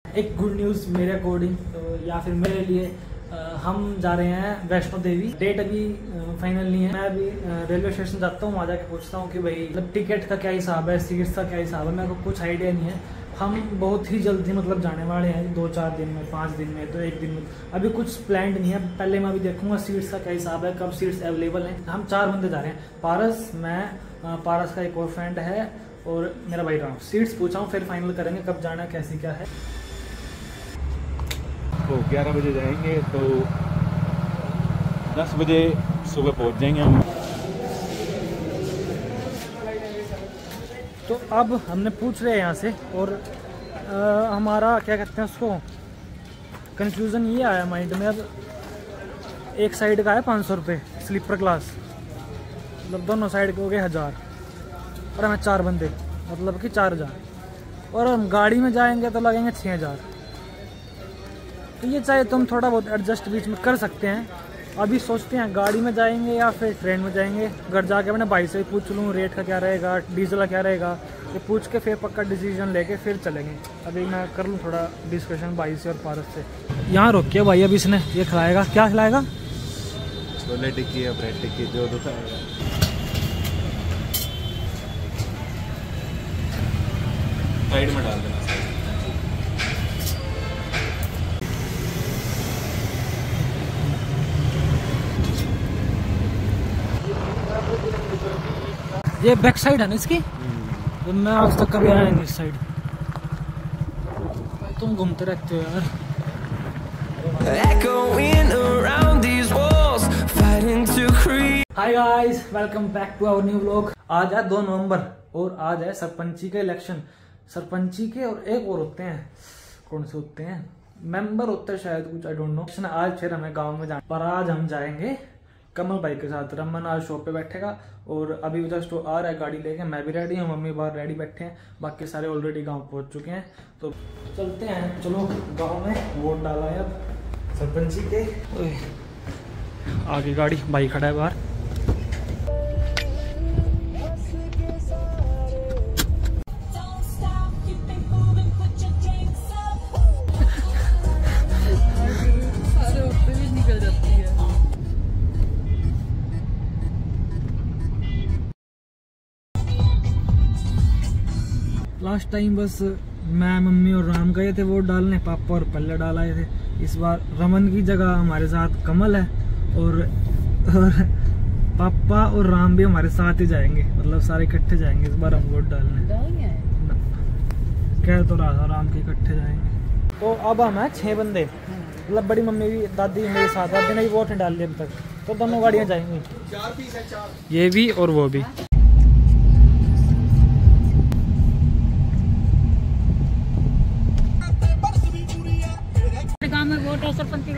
एक good news मेरे according या फिर मेरे लिए हम जा रहे हैं वैष्णो देवी। डेट अभी फाइनल नहीं है। मैं अभी रेलवे स्टेशन जाता हूँ, वहाँ जाके पूछता हूँ कि भाई मतलब टिकट का क्या हिसाब है, सीट्स का क्या हिसाब है। मेरे को कुछ आइडिया नहीं है। हम बहुत ही जल्दी मतलब जाने वाले हैं, 2-4 दिन में, 5 दिन में, तो 1 दिन में। अभी कुछ प्लान नहीं है। पहले मैं अभी देखूंगा सीट्स का क्या हिसाब है, कब सीट्स अवेलेबल हैं। हम 4 बंदे जा रहे हैं, पारस, मैं, पारस का एक और फ्रेंड है और मेरा भाई राम। सीट्स पूछा हूँ, फिर फाइनल करेंगे कब जाना, कैसी क्या है। तो 11 बजे जाएंगे तो 10 बजे सुबह पहुंच जाएंगे हम। तो अब हमने पूछ रहे हैं यहाँ से और हमारा क्या कहते हैं उसको, कंफ्यूजन ये आया माइंड में। अब एक साइड का है 500 रुपये स्लीपर क्लास, मतलब दोनों साइड के हो गए 1000 और हमें 4 बंदे मतलब कि 4000, और हम गाड़ी में जाएंगे तो लगेंगे 6000। तो ये चाहे तुम थोड़ा बहुत एडजस्ट बीच में कर सकते हैं। अभी सोचते हैं गाड़ी में जाएंगे या फिर ट्रेन में जाएंगे। घर जाके मैंने भाई से पूछ लूँ रेट का क्या रहेगा, डीजल का क्या रहेगा, ये पूछ के फिर पक्का डिसीजन लेके फिर चलेंगे। अभी मैं कर लूँ थोड़ा डिस्कशन भाई से और पारस से। यहाँ रोकिए भाई, अभी इसने ये खिलाएगा, क्या खिलाएगा? छोले टिक्की या ब्रेड टिक्की, जो दिखाएगा। साइड में डाल देना। ये बैक साइड है ना इसकी, तो मैं आज तक कभी आया नहीं इस साइड। तुम घूमते रहते हो यार। Hi guys, welcome back to our new vlog. आज है 2 नवंबर और आज है सरपंची के इलेक्शन। सरपंची के और एक और होते हैं, कौन से होते हैं, मेंबर होते हैं शायद कुछ, आई डोंट नो। आज फिर हमें गांव में जाना, पर आज हम जाएंगे कमल भाई के साथ। रमन आज शॉप पे बैठेगा और अभी जस्ट आ रहा है गाड़ी लेके। मैं भी रेडी हूँ, मम्मी बाहर रेडी बैठे हैं, बाकी सारे ऑलरेडी गांव पहुंच चुके हैं। तो चलते हैं, चलो गांव में वोट डाला है अब सरपंची के। आगे गाड़ी, भाई खड़ा है बाहर। लास्ट टाइम बस मैं, मम्मी और राम गए थे वोट डालने, पापा और पल्ले डाल आए थे। इस बार रमन की जगह हमारे साथ कमल है और पापा और राम भी हमारे साथ ही जाएंगे, मतलब सारे इकट्ठे जाएंगे इस बार हम वोट डालने। कह तो रहा था राम के इकट्ठे जाएंगे। तो अब हम हैं 6 बंदे, मतलब बड़ी मम्मी भी, दादी मेरे साथ, दादी ने भी वोट नहीं डाल दिया अभी तक, तो दोनों गाड़ियाँ जाएंगी, ये भी और वो भी। वोट है सरपंच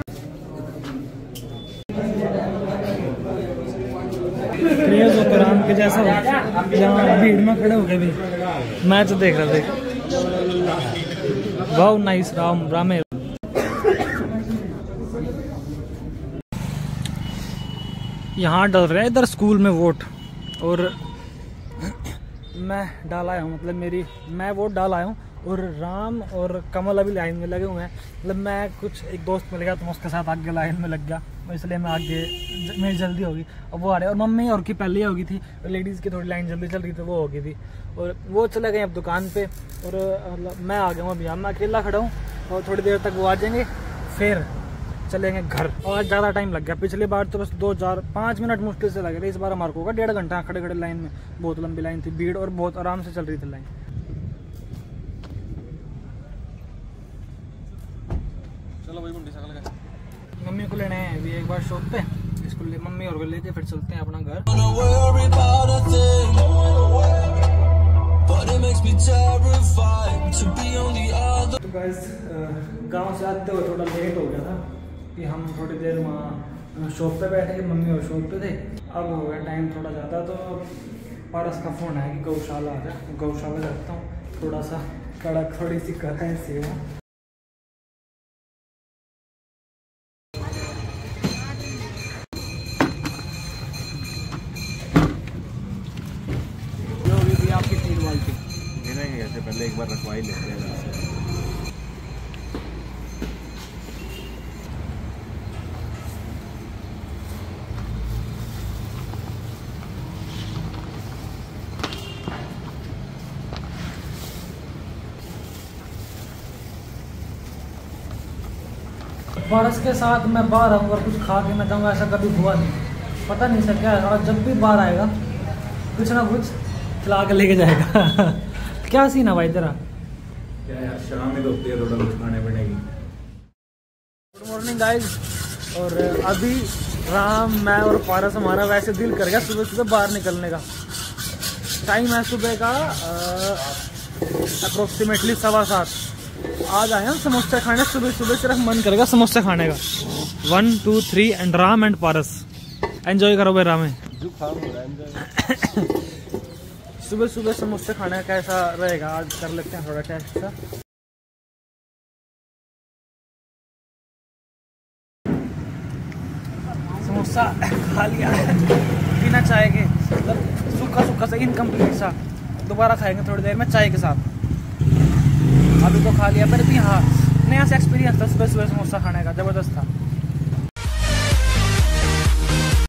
राम के जैसा, यहाँ भीड़ में खड़े हो गए भी मैच देख रहे थे। वाओ नाइस, राम रामे। यहाँ डल रहे हैं इधर स्कूल में वोट, और मैं डाल आया हूँ, मतलब मैं वोट डाल आया हूँ और राम और कमल अभी लाइन में लगे हुए हैं। मतलब मैं कुछ एक दोस्त मिल गया तो मैं उसके साथ आगे लाइन में लग गया, इसलिए मैं आगे, मेरी जल्दी होगी। और वो आ रहे, और मम्मी और की पहले ही होगी थी, लेडीज़ की थोड़ी लाइन जल्दी चल रही थी, वो हो गई थी और वो चले गए अब दुकान पे। और मैं आ गया हूँ अभी, मैं अकेला खड़ा हूँ और थोड़ी देर तक वो आ जाएंगे, फिर चलेंगे घर। और ज़्यादा टाइम लग गया, पिछली बार तो बस 2-4-5 मिनट मुश्किल से लगे थे, इस बार हमारे को होगा 1.5 घंटा खड़े खड़े लाइन में। बहुत लंबी लाइन थी, भीड़, और बहुत आराम से चल रही थी लाइन। चलो भाई मुंडी सकल का मम्मी को लेने हैं अभी एक बार शॉप पे, इसको ले, मम्मी और को लेके फिर चलते हैं अपना घर। तो गाइस, गांव से आते हुए थोड़ा लेट हो गया था कि हम थोड़ी देर वहाँ शॉप पे बैठे थे, मम्मी और शॉप पे थे। अब हो गया टाइम थोड़ा ज़्यादा, तो पारस का फ़ोन है कि गौशाला आ जाए, गौशाला जाता हूँ, थोड़ा सा कड़क थोड़ी सी कर रहे हैं सेवा। पहले एक बार रखवा ही लेते हैं। पारस के साथ मैं बाहर आऊँगा और कुछ खा के मैं जाऊँगा, ऐसा कभी हुआ नहीं। पता नहीं सर क्या है, और जब भी बाहर आएगा कुछ ना कुछ खिला के लेके जाएगा। क्या सीन है भाई तेरा? क्या यार, शाम ही तो होती है थोड़ा कुछ खाने पीने की। Good morning guys. और अभी राम, मैं और पारस, हमारा वैसे दिल कर गया सुबह सुबह बाहर निकलने का। टाइम है सुबह का अप्रोक्सीमेटली 7:15। आज आए हम समोसे खाने, सुबह सुबह सिर्फ मन करेगा समोसे खाने का। 1 2 3 and Ram and Paras enjoy करो भाई। राम सुबह सुबह समोसे खाने का कैसा रहेगा, आज कर लेते हैं थोड़ा टेस्ट सा। समोसा खा लिया बिना चाय के, मतलब सूखा सूखा सा, इनकम्प्लीट सा। दोबारा खाएंगे थोड़ी देर में चाय के साथ। अभी तो खा लिया, पर भी हाँ नया सा एक्सपीरियंस था सुबह सुबह समोसा खाने का, ज़बरदस्त था।